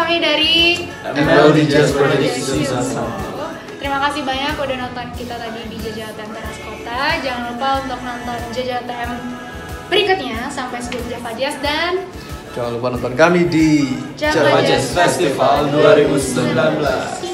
kami dari Melody Jazz Production. Terima kasih banyak udah nonton kita tadi di Jajal Time Teras Kota. Jangan lupa untuk nonton Jajal Time berikutnya sampai sebelum Java Jazz, dan Jangan lupa nonton kami di Java Jazz Festival 2019.